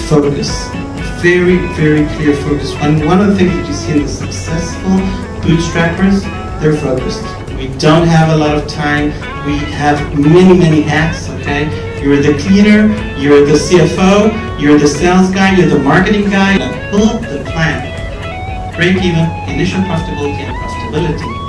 focus. Very, very clear focus. And one of the things that you see in the successful bootstrappers, they're focused. We don't have a lot of time. We have many, many hats, okay? You're the cleaner, you're the CFO, you're the sales guy, you're the marketing guy. Build the plan. Break even, initial profitability and profitability.